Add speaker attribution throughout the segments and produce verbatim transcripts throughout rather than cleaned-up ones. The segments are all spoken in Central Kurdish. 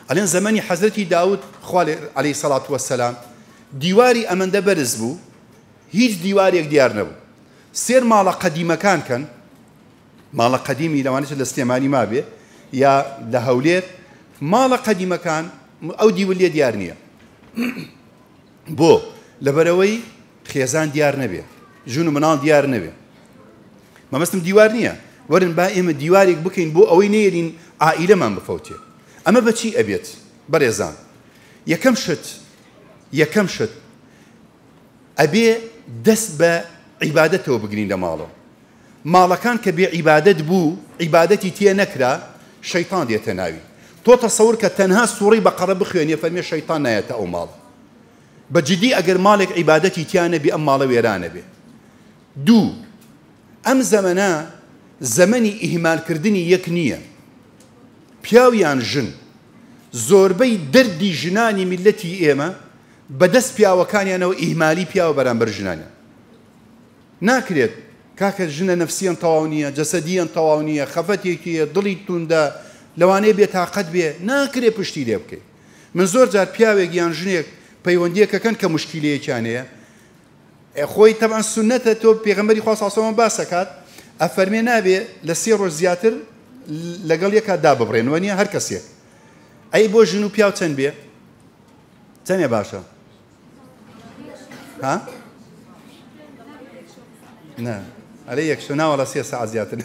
Speaker 1: ئەلێن زەمەنی حەزرەتی داود خوا عەلەیهی سەڵات وەسەلام دیواری ئەمەندە بەرز بوو هیچ دیوارێک دیار نەبوو. سێر ماڵە قەدیمەکان کەن، ماڵە قەدیمی لەوانەیە لە سلێمانی مابێ یا لە هەولێر، ماڵە قەدیمەکان ئەو دیوە لێ دیار نییە. بۆ لەبەرەوەی خێزان دیار نەبێ، ژون و مناڵ دیار نەبێ. مەمەستم دیوار نییە، وەرن با ئێمە دیوارێک بکەین بۆ ئەوەی نێرین عائیلەمان بفەوتێ. ئەمە بەچی ئەبێت بەڕێزان؟ یەکەم شت یەکەم شت ئەبێ دەست بە عیبادەتەوە بگرین لە ماڵەوە. ماڵەکان کە بێ عیبادەت بوو، عیبادەتی تێ نەکرا، شەیطان دێتە ناوی. تۆ تەسەور کە تەنها سوڕەی بەقەرە بخوێنێ فەرمێ شەیطان نایەتە ئەو ماڵ. بەجددی ئەگەر ماڵێک عیبادەتی تیان نەبێ ئەم ماڵە وێرانە بێ. دوو، ئەم زەمەنە زەمەنی ئیهمالکردنی یەک نییە. پیاویان ژن، زۆربەی دەردی ژنانی میلەتی ئێمە بەدەست پیاوەکانیانەوە ئیهمالی پیاوە بەرامبەر ژنانیان. ناکرێت کاکە ژنە نەفسیان تەواو نییە، جەسەدیان تەواو نییە، خەفەتێکیە، دڵی توندە، لەوانەیە بێتاقەت بێ، ناکرێت پشتی لێ بکەیت. من زۆر جار پیاوێک یان ژنێک پەیوەندیەکەکەن کە مشکیلەیەکیان هەیە، خۆی تەبعەن سونەتە تۆ پێغەمبەری خوا صلی الله علیه و سلم باسەکات، ئەفەرمێ نابێ لە سێ ڕۆژ زیاتر لەگەڵ یەکا دا ببڕێنەوە نییە هەر کەسێک. ئەی بۆ ژن و پیاو چەند بێ؟ چەندێ باشە؟ ها؟ نه ئەرێ یەکشە ناوەڵە سێ سەعات زیاتر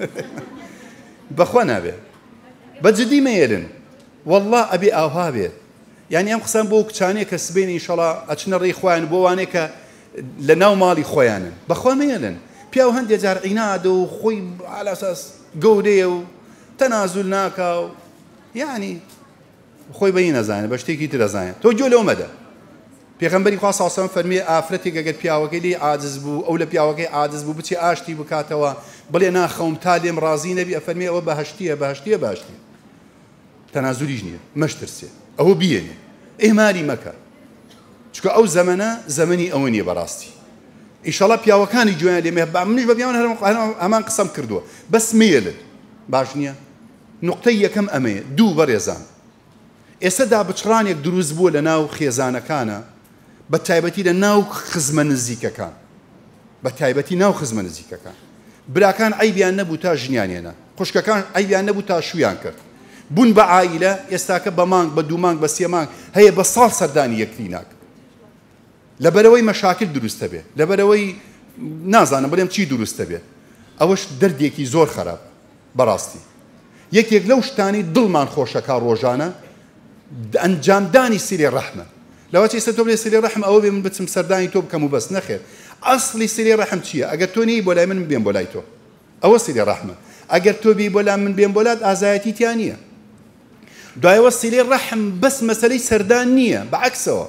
Speaker 1: بەخوا نابێ. بەجددی مەێرن وەڵڵا ئەبێ ئاوها بێت. یعنی ئەم قسەم بۆ کچانەیە کە سبەینە ئینشەڵا ئەچنە ڕێی خۆیان بۆ وانەیە کە لە ناو ماڵی خۆیانن. بەخوا مەێرن. پیاو هەندێک جار عینادە و خۆی عەلە ئەساس گەورەیە و تەنازول ناکا و یعنی خۆی بەی نەزانێت، بە شتێکی تر دەزانێت. تۆ گوێ لەو مەدە. پێغەمبەری خوا صلی الله علیه و سلم فەرمێ ئافرەتێک ئەگەر پیاوەکەی لێ عاجز بوو، ئەو لە پیاوەکەی عاجز بوو بچێ ئاشتی بکاتەوە، بڵێ ناخەوم تا لێم ڕازی نەبی، ئەفەرمێ ئەوە بەهەشتیە بەهەشتیە بەهەشتیە. تەنازولیش نییە، مەشترسێ، ئەوە بیێنێ، ئێماری مەکە. چکە ئەو زەمەنە زەمەنی ئەوە نییە بەڕاستی. ئینشەڵا پیاوەکانی گوێیان لێ مێ، منیش بە پیاوان هەمان قسەم کردووە، بەس مێلت باش نییە. نوقتەی یەکەم ئەمەیە. دوو بەڕێزان، ئێستا دابچڕانێک دروست بووە لە ناو خێزانەکانە، بە تایبەتی لە ناو خزمە نزیکەکان، بە تایبەتی ناو خزمە نزیکەکان. براکان عیبیان نەبوو تا ژنیانێنە، خوشکەکان عیبیان نەبوو تا شویان کرد. بوون بە عائیلە، ئێستاکە بە مانگ بە دوو مانگ بە سێ مانگ هەیە بە ساڵ سەردانی یەکتری ناک. لەبەرەوەی مەشاکل دروستە بێ، لەبەرەوەی نازانم بڵێم چی دروستە بێ. ئەوەش دەردێکی زۆر خراپ بەڕاستی. یەکێک لەو شتانی دڵمان خۆشەکە ڕۆژانە ئەنجامدانی سیلێ ڕەحمە. لەوە ئێستا تۆ بڵێ سیلێ ڕەحم ئەوە بێ من بچم سەردانی تۆ بکەم و بەس، نەخێر. ئەسڵی سیلێ ڕەحم چییە؟ ئەگەر تۆ نەی بۆ لای من بێم بۆ لای تۆ، ئەوە سیلێ ڕەحمە. ئەگەر تۆ بی بۆ لای من بێم بۆ لات ئازایەتی تیان نییە. دوایەوە سیلێ ڕەحم بەس مەسەلەی سەردان نییە، بەعەکسەوە.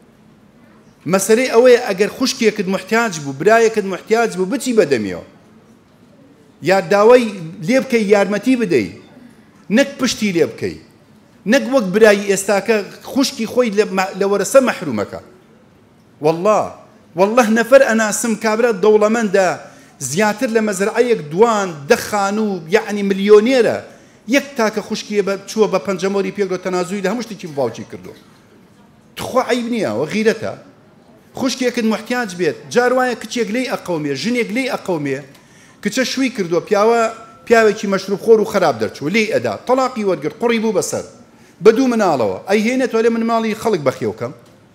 Speaker 1: مەسەلەی ئەوەیە ئەگەر خوشکێکت محتیاج بوو، برایەکت محتیاج بوو، بچی بەدەمیەوە. یا داوای لێ بکەی یارمەتی بدەی، نەک پشتی لێ بکەی. نەک وەک برایی ئێستاکە خوشکی خۆی لە وەرەسە مەحرومەکە. وەڵڵا وەڵڵە نەفەر ئەناسم کابرا دەوڵەمەندە زیاتر لە مەزرعەیەک دوان دەخان و یعنی ملیۆنێرە، یەک تاکە خوشکیە بە چووە بە پەنجەمۆری پێکرۆ تەنازوی لە هەموو شتێکی باوکی کردو. تخوا عیب نییە و غیرەتە. خوشکێکت محتیاج بێت، جار وایە کچێک لێی ئەقەومێ، ژنێک لێی ئەقەومێ، کچە شووی کردووە، پیاوە پیاوێکی مەشروب خۆر و خراپ دەرچوو، لێی ئەدا، تەڵاقی وەرگرت، قوڕی بوو بەسەر، بە دوو مناڵەوە، ئەی هێنێتەوە لێ من ماڵی خەڵک بەخێوکەم.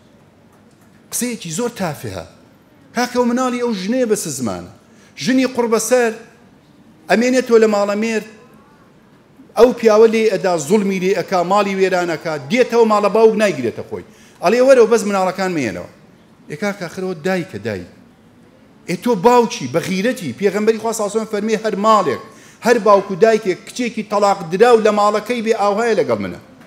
Speaker 1: قسەیەکی زۆر تافهە. کاکە و مناڵی ئەو ژنەیە بەس زمانە، ژنی قوڕ بەسەر ئەمێنێتەوە لە ماڵە مێرد، ئەو پیاوە لێ ئەدا زوڵمی لێ ئەکا، ماڵی وێرانەکە، دێتەوە ماڵە باوک نایگرێتە خۆی، ئەڵێ وەرەوە بەس مناڵەکان مێنەوە. ئێکاکە ئاخرەوە دایکە دای. ئێ تۆ باوکی بە غیرەتی پێغەمبەری خوا صلی الله علیه و سلم فەرمێ هەر ماڵێک، هەر باوک و دایکێک کچێکی تەلاق دراو لە ماڵەکەی بێ ئاوهەیە لەگەڵ منە.